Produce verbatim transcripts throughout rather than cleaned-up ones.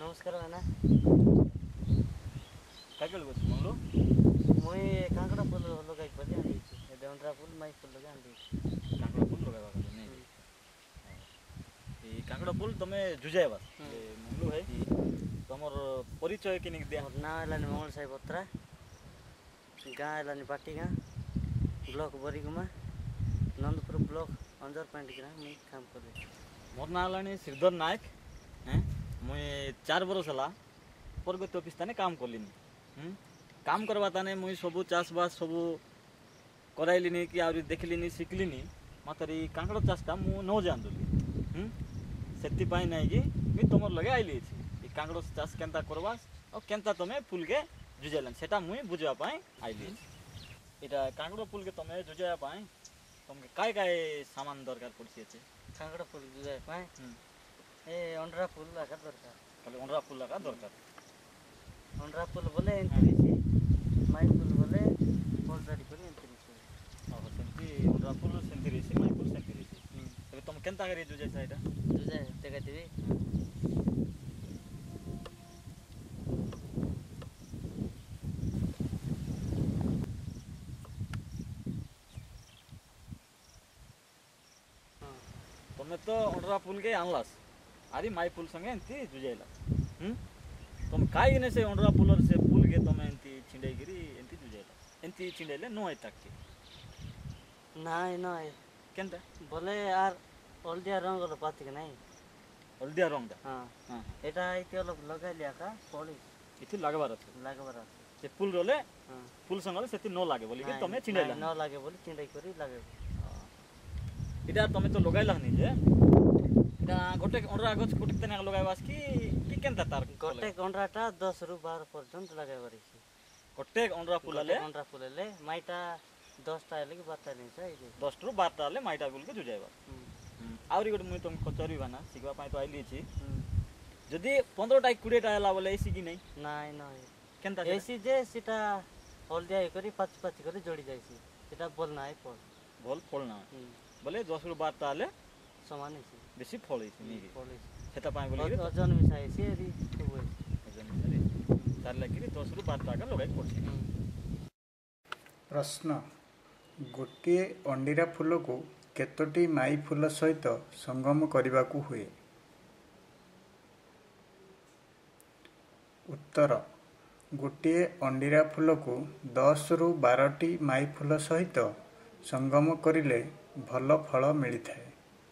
नमस्कार भाइना काय केलं बस मंगलो मुई कांकड़ा फूल लगाई पड़ी आंदी ए डंडरा फूल माई फूल लगा आंदी कांकड़ा फूल लगावा का नहीं ए कांकड़ा फूल तमे जुजाय बस ए मंगलो है तमर परिचय किनि दे मोर नाम एलानी मंगल साई बत्रा गाँ एलानी बाटी गाँ ब्लॉक बरीगुमा नंदपुर ब्लॉक अंजर पॉइंट ग्राम मुई काम करे मोर नाम एलानी श्रीधर नायक हैं मुई चार बरस हला प्रगति ऑफिस ताने काम करलिनी हम काम करवा ताने मुई सब चाष बास सब कराइलिनी कि आउरी देखलिनी शिखलिनी मातरी कांकड़ा चाषटा मु न जानदुली हम सेति पाई नै कि मी तमर लगे आइली छी ई कांकड़ा चाष केनता करबास और केनता तमे फूल के जुजाइलन सेटा मुई बुझवा पाई आइली एटा कांकड़ा फूल के तमे जुजाया पाई तमके काय काय सामान दरकार पड़सी আছে कांकड़ा फूल जुजाय पाए ए अंडरा फूल लगा दरकार खाली अंडरा फूल लगा दरकार अंडरा फूल बोले एंतरिसी माई फूल बोले फुलदारी करी एंतरिसी और सेंती अंडरा फूल सेंती रेसी माई फूल सेंती रेसी तबे तुम केनता करी जुजाय साइडा जुजाय देखा देबी तुम तो अंडरा फूल के आनलास आरी माई फूल संगे एंती जुजाइला हम तुम काई ने से अंडरा फूलर से फूल के तुम एंती छिंडाई गिरी एंती जुजाइला एंती छिंडाइले नो आइ तक नाई नाई केनता बोले यार हल्दिया रंग वाला पाती के नहीं हल्दिया रंग दा हां हां एटा इते वाला लगा लिया का पड़ी इति लागबार আছে लागबार আছে से फूल रोले हां फूल संगले सेति न लागे बोली के तुम छिंडाइला न लागे बोली छिंडाई करी लागे इटा तुम तो लगाइला नि जे इटा गोटे अंडरा गछ कोटी तने लगाइबास की की केनता तार गोटे अंडराटा दस रु बारह पर्यंत लगाइ बरिसी गोटे अंडरा फूलले अंडरा फूलले माइटा दस टा ले कि बारह टा ले छै दस रु बारह टा ले माइटा फूल के जुजाइबा आउरी गोटे मुई तुम कचरी बाना सिखबा पाई तो आइली छी जदी पंद्रह टा बीस टा आला बोले एसी की नहीं नाइ नाइ केनता एसी जे सिटा हल्दिया करी पाँच पाँच करी जोड़ी जाइसी सिटा बोलना है फल बोल फलना बोले दस रु बारह टा ले समान है बेसी फल है नी फल है सेता पाई बोले ओजन मिसाई से री खूब है ओजन मिसाई तार लागि दस रु बारह टा का लगाइ पड़सी प्रश्न गोटे अंडीरा फूल को केतोटी माई फूल सहित संगम करने को हुए उत्तर गोटे अंडीरा फूल को दस रु बारह टी माई फूल सहित संगम करिले भल फल मिलता है।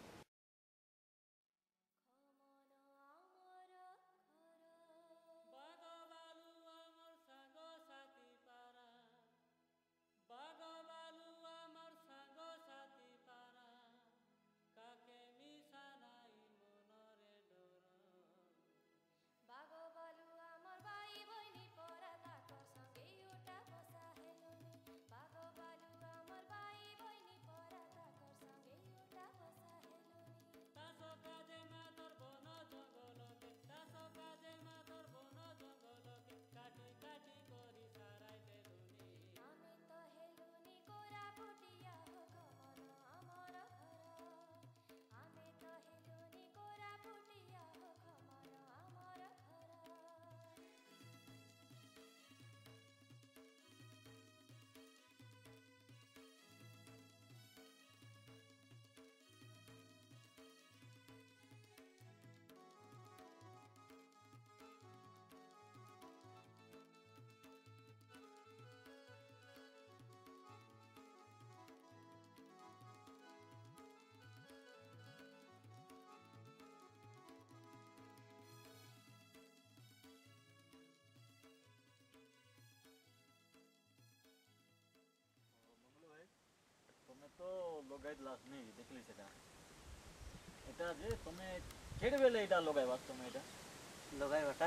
तमे तो लगाइ लास नहीं देखली सेटा एटा जे तमे केड बेले एटा लगाइबा तमे एटा लगाइ बटा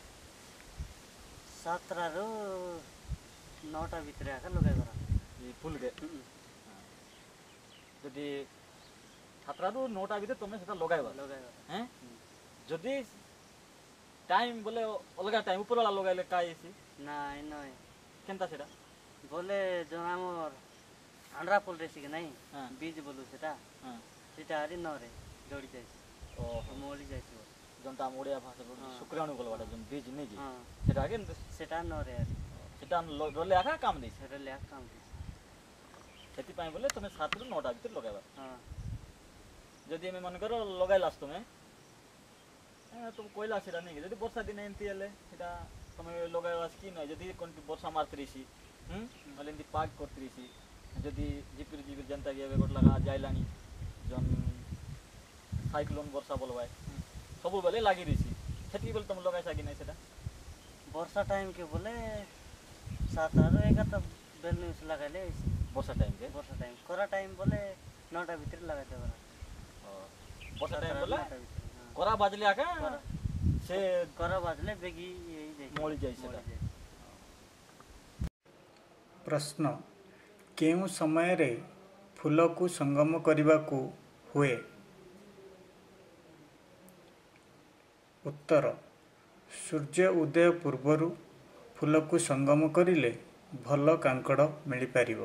सातरा रो नौटा भितर आका लगाइ बरा ई फूल के जदी सातरा रो नौटा भितर तमे सेटा लगाइबा लगाइबा हैं जदी टाइम बोले अलगा टाइम ऊपर वाला लगाइले काईसी नाइ नाइ केनता सेटा बोले जो हमर अंडरा फूल रेसी के नहीं हां बीज बोलू सेटा हां सेटा हरी न रे जोड़ी जाइसी ओ मोली जाइसी जोनटा हम ओडिया भाषा हाँ। शुक्राणु बोलवाटा जोन बीज नहीं जी हाँ सेटा आगे सेटा नरे यार सेटा रोले आखा काम नहीं सेटा ले काम दे सेति पाए बोले तुम सात रु नौटा भीतर लगाइबा हाँ जदि एमे मन करो लगाइलास तुमे तुम कोइला सेटा नहीं जदि वर्षा दिन एंती हेले सेटा तुम लगाइबास कि नै जदि कोन वर्षा मारतरीसी हम नले एंती पाक करतरीसी जदि जिपिर जिपिर जनता के गोट लगा जाइलानी जन साइक्लोन वर्षा बोलबाय सब बेले लागि रही सेति बेले तुम लगाइसा कि नै सेटा वर्षा टाइम के बोले सात आरो एगार त बेल न्यूज लगाइले वर्षा टाइम के वर्षा टाइम कोरा टाइम बोले नौटा भीतर लगा देबरा वर्षा टाइम बोले नौटा भीतर कोरा बाजले आका कोरा- से कोरा बाजले बेगी यही जाई मोळी जाई सेटा प्रश्न केउं समय रे फूल को संगम करने हुए? उत्तर सूर्य उदय पूर्वर फूल को संगम करिले भल कांकड़ मिल पारिबो।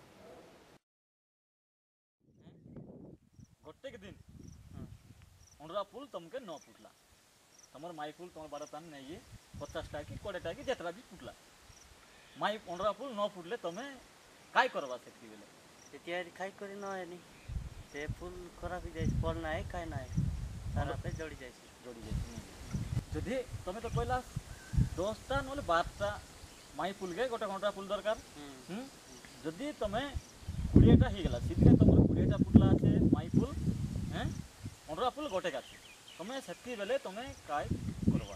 गोटे के दिन उंडरा फूल तुमके न फुटला तमर माई फूल तुम बारह तान नहीं पचास टा कि कोड़े टा कि जेतरा भी फुटला माई उंडरा फूल न फुटले तमे काय करबा सेति बेले तैयारी खाई करी न है नी से फूल खराब ही जाई फल ना है काय ना है सारा पे जोड़ी जाई जोड़ी जाई जदि तमे तो कहला दस टा नले बारह टा माई फूल के गोटे घंटा फूल दरकार हम जदि तमे बीस टा ही गेला सीधे तमर बीस टा फुटला আছে माई फूल हैं उंडरा फूल गोटे का तमे सेति बेले तमे काय करबा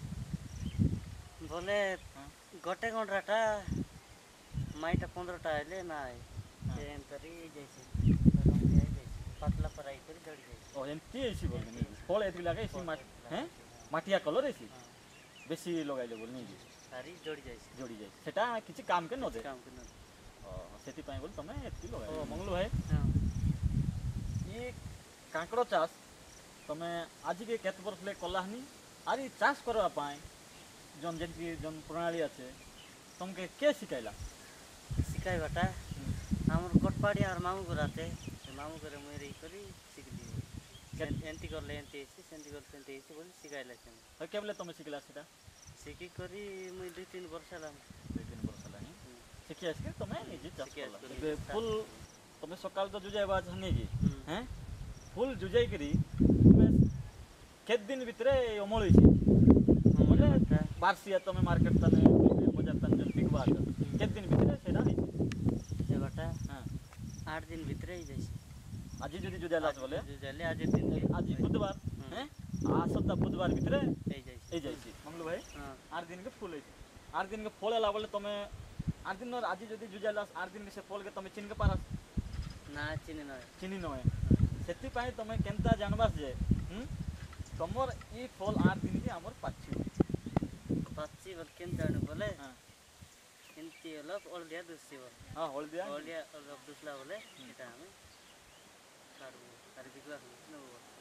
बोले हाँ। गोटे घंटाटा माइटा पंद्रह टा आइले ना है एन तरी जैसे रंग जाई जैसे पतला पराई करी जड़ी जाई ओ एंती ऐसी बोल नहीं फल एति लागे ऐसी माट हैं माटिया कलर ऐसी बेसी लगाइले बोल नहीं सारी जोड़ी जाई जोड़ी जाए सेटा किछि काम के न दे काम के न ओ सेति पाए बोल तमे एति लगाइ ओ मंगलू भाई हां ये कांकड़ चाष तमे आज के केत वर्ष ले कलाहनी आरी चाष करबा पाए जन जेंति जन प्रणाली আছে तुमके के सिखाइला सिखाई बटा हमर कोटपाड़ी और मामू गुराते से मामू करे मेरी करी सिखली एंती कर ले एंती ऐसी सेंती कर सेंती ऐसी बोल सिखाइला से तो केबले तमे सिखला सेटा सिखी करी मुई दो तीन वर्ष ला दुई तीन वर्ष लानी सिखि आसके तमे निजे चाष सिखि करला आसके एबे निजे फूल तमे सकाल तो जुजाइबा हनी की हम्म। हैं फूल जुजाई करी तमे केत दिन भितरे अमळ होइछि हमर बटा बारसिया तमे मार्केट तने बाजार तने जन बिकबा केत दिन भितरे सेटा नहीं से बटा हां आठ दिन भीतर ही जाई आज जदि जुजाइलास बोले जो जाले आज दिन आज बुधवार हैं आ सप्ताह बुधवार भितरे ए जाई ए जाइछि मंगलू भाई हां आठ दिन के फूल होइछि आठ दिन के फल होला बोले तमे आठ दिन आज जदि जुजाइलास आठ दिन के से फल के तमे चिन्ह के पारस ना चिने न चिन्हि नय सेति पाए तमे केनता जानबास जे हम तमर ई फल आठ दिन के हमर पाछि पच्ची बोल केन जाने बोले हां एंती अलग और दिया दूसरी बोल हां होल दिया और दिया अलग दूसरा बोले এটা আমি কাটবো আর বিকলা নেব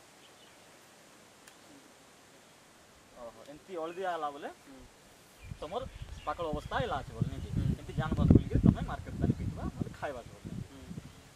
ओहो एंती होल दिया आला बोले হুম तमर पाकल अवस्था इला আছে बोल नहीं हम्म। एंती जानबास बोल के तमे मार्केट तने बिकबा मतलब खाइबा बोल হুম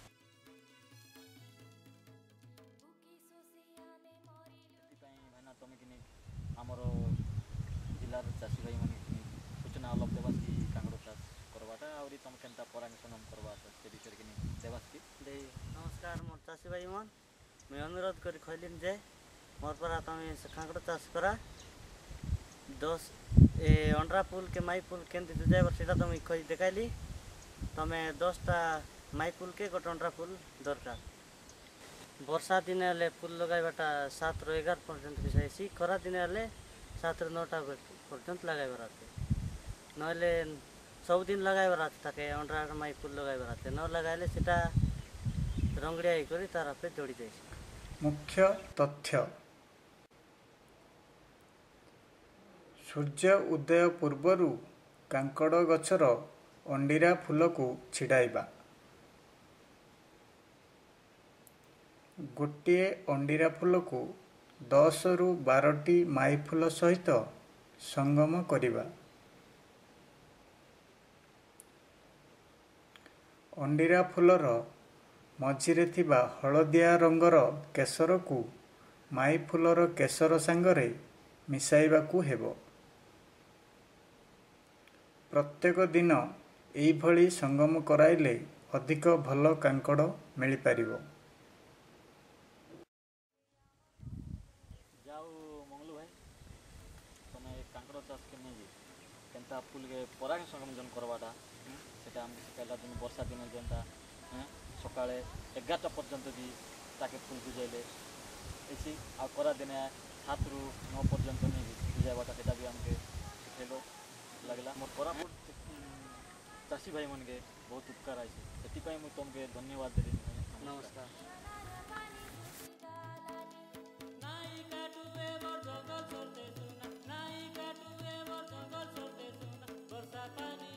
भाईना तुम कि आमर जिलार चाषी भाई मैंने सूचना अलग देवास कि कांगड़ चाष करवाटा और तुम केनता परामर्शन हम करवा से विषय कि देवास की दे नमस्कार मोर चाषी भाई मन मैं अनुरोध करी खैलिन जे मोर पर तुम कांकड़ चाष करा दस ए अंडरा फूल के माई फूल केंती जुजाइब सेटा तुम खै देखाइली तमे दसटा माई फूल के गोटे अंडरा फूल दरकार वर्षा दिन हेले फूल लगाइबाटा सात रु एगार पर्यंत बिसाइसी खरा दिन हेले सात रु नौटा पर्यंत लगाइबार आते नहले सब दिन लगाइबार आते ताके अंडरा माई फूल लगाइबार आते न लगाइले सेटा रंगड़िया करी तार पे जोड़ी जाइसी मुख्य तथ्य सूर्य उदय पूर्वर कांकड़ गछर अंडीरा फूल को छिड़ाइबा गोटे अंडीरा फूल को दस रु बारटी माई फूल सहित संगम करिबा अंडीरा फूलर मझिरे थिबा हलदिया रंगर केसर को ମାଇ ଫୁଲର କେଶର ସାଙ୍ଗରେ ମିଶାଇବାକୁ ହେବ। ପ୍ରତ୍ୟେକ ଦିନ ଏଇଭଳି ସଙ୍ଗମ କରାଇଲେ ଅଧିକ ଭଲ କାଙ୍କଡ଼ ମିଳିପାରିବ। ଯାଉ ମଙ୍ଗଲୁ ଭାଇ ତମେ କାଙ୍କଡ଼ ଚାଷ के नहीं केनता फूल के पराग संगम जन करवाटा सेटा आमके शिखाइला दिन वर्षा दिन जेनता सकाळे एगारटा पर्यंत भी ताके फूल बुझाइले ऐसी आ करा दिने सात रु नौ पर्यंत नहीं बुझाइबाटा सेटा भी आमके शिखाइलो लगला मोर कोरापुट चाषी भाई मन के बहुत उपकार आइছে ସେଥିପାଇଁ ମୁଁ ତମକେ ଧନ୍ୟବାଦ ଦେଲି। नमस्कार। नाई काटुए बर जंगल छोड़ते सुना नाई काटुए बर जंगल छोड़ते सुना वर्षा पानी